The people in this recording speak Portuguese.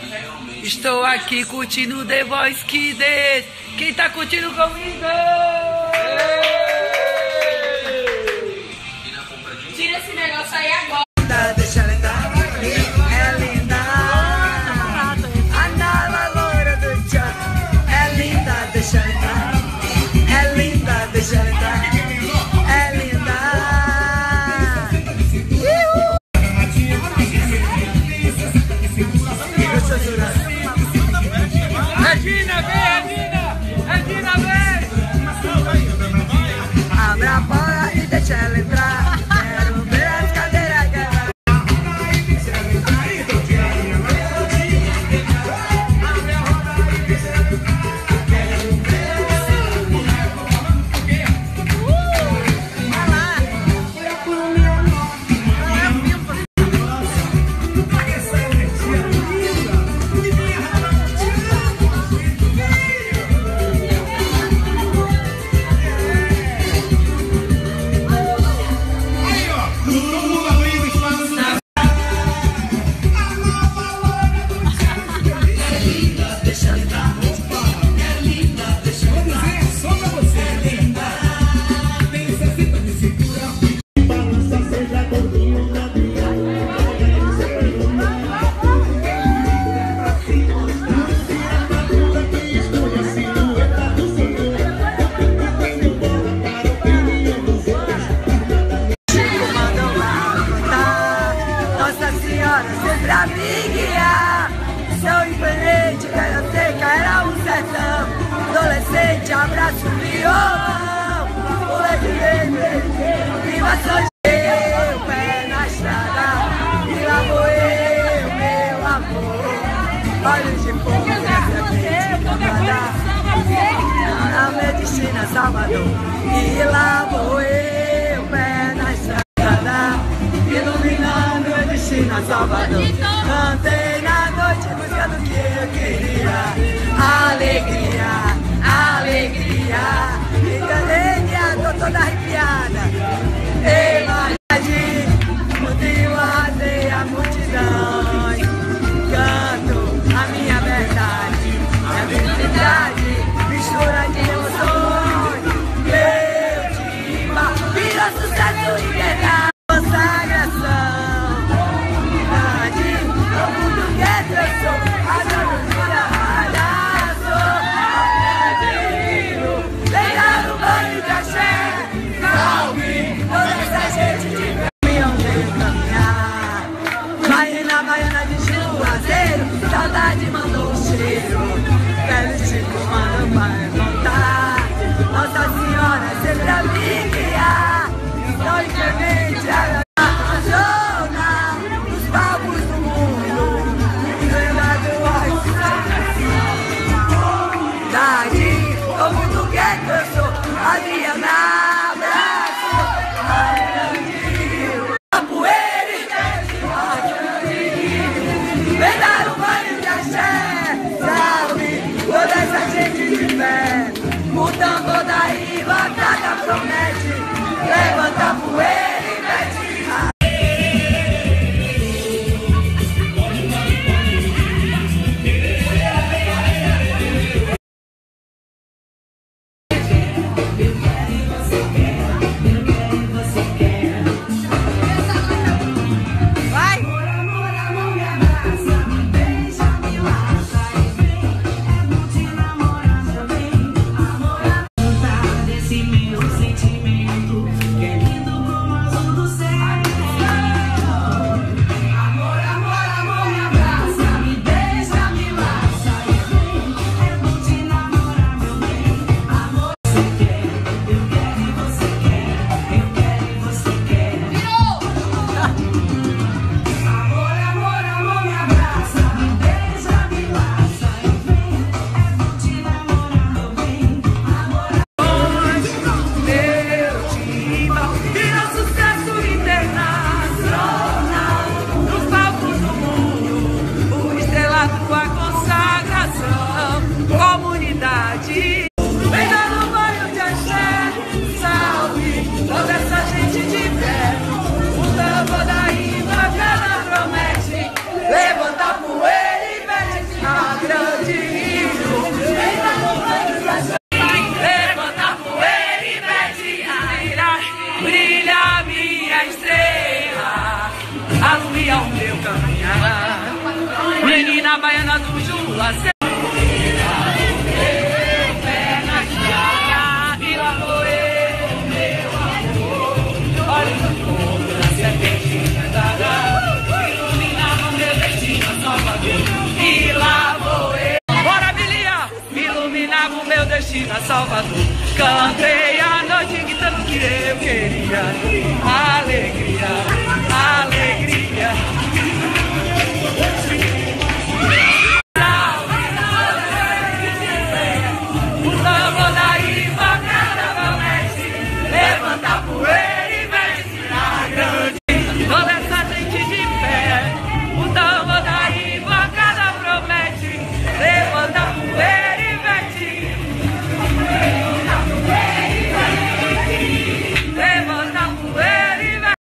Estou aqui curtindo The Voice Kids. Quem tá curtindo comigo? Tira esse negócio aí agora. Deixa ela entrar. É linda. A nova loura do tchan. É linda, deixa ela entrar. É linda, deixa ela entrar. É linda. Regina, vem, Regina! Regina, vem! Abre a porta e deixa ela entrar. Quero ver as cadeiras quebrar. Sempre a me guiar. Sou independente, cara seca, era um sertão. Adolescente, abraço violão. Moleque vermelho, viva São eu, pé na estrada. E lá vou eu, meu amor. Olhos de fogo, a medicina Salvador. E lá vou eu, pé na estrada. Iluminando o destino a Salvador. Cantei na noite buscando o que eu queria. Alegria, alegria. Alegria, tô toda arrepiada. Imagine, arrasei a multidão. Canto a minha verdade, a felicidade, mistura de emoções. Meu timba, virou sucesso e verdade. Consagração, verdade, baiana do Juazeiro. O meu destino a Salvador. Cantei a noite gritando que eu queria alegria.